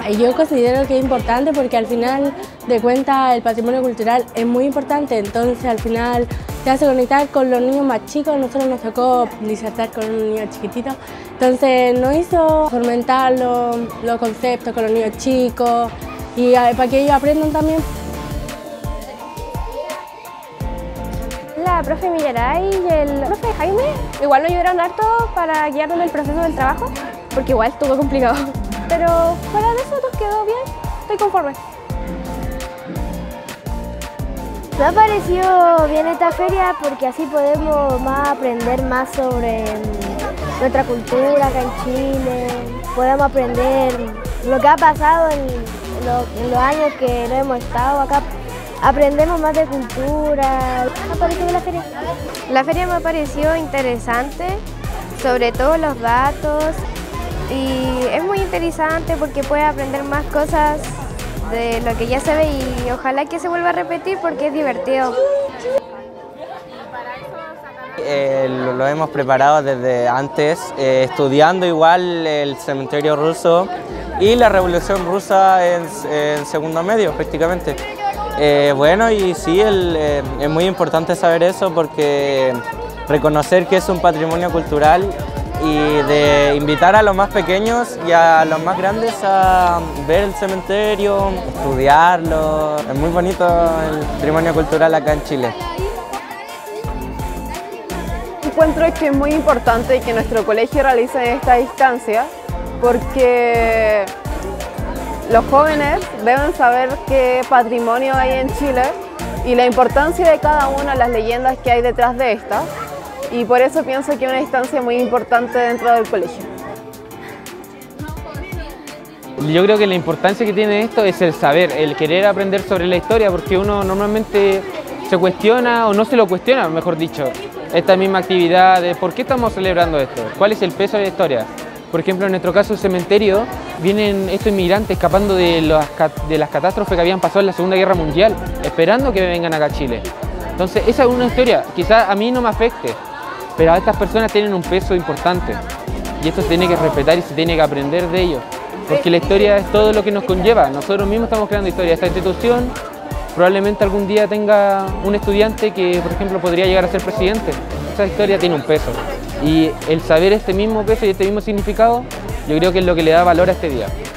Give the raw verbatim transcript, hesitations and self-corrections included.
Yo considero que es importante porque al final de cuentas el patrimonio cultural es muy importante, entonces al final te hace conectar con los niños más chicos. Nosotros nos tocó disertar con un niño chiquitito, entonces nos hizo fomentar los, los conceptos con los niños chicos y para que ellos aprendan también. La profe Millaray y el profe Jaime igual nos ayudaron harto para guiarnos en el proceso del trabajo, porque igual estuvo complicado. Pero fuera de eso nos quedó bien, estoy conforme. Me ha parecido bien esta feria porque así podemos más aprender más sobre nuestra cultura acá en Chile. Podemos aprender lo que ha pasado en, lo, en los años que no hemos estado acá. Aprendemos más de cultura. ¿Qué ha parecido la feria? La feria me ha parecido interesante, sobre todo los datos. Y es muy interesante porque puedes aprender más cosas de lo que ya se ve y ojalá que se vuelva a repetir porque es divertido. Eh, lo, lo hemos preparado desde antes, eh, estudiando igual el cementerio ruso y la revolución rusa en, en segundo medio prácticamente. Eh, bueno, y sí, el, eh, es muy importante saber eso porque reconocer que es un patrimonio cultural y de invitar a los más pequeños y a los más grandes a ver el cementerio, estudiarlo. Es muy bonito el patrimonio cultural acá en Chile. Encuentro que es muy importante que nuestro colegio realice esta instancia porque los jóvenes deben saber qué patrimonio hay en Chile y la importancia de cada una de las leyendas que hay detrás de estas. Y por eso pienso que es una instancia muy importante dentro del colegio. Yo creo que la importancia que tiene esto es el saber, el querer aprender sobre la historia, porque uno normalmente se cuestiona o no se lo cuestiona, mejor dicho, esta misma actividad de por qué estamos celebrando esto, cuál es el peso de la historia. Por ejemplo, en nuestro caso, el cementerio, vienen estos inmigrantes escapando de las, de las catástrofes que habían pasado en la Segunda Guerra Mundial, esperando que vengan acá a Chile. Entonces, esa es una historia, quizás a mí no me afecte, pero a estas personas tienen un peso importante y esto se tiene que respetar y se tiene que aprender de ellos, porque la historia es todo lo que nos conlleva. Nosotros mismos estamos creando historia. Esta institución probablemente algún día tenga un estudiante que, por ejemplo, podría llegar a ser presidente. Esa historia tiene un peso y el saber este mismo peso y este mismo significado, yo creo que es lo que le da valor a este día.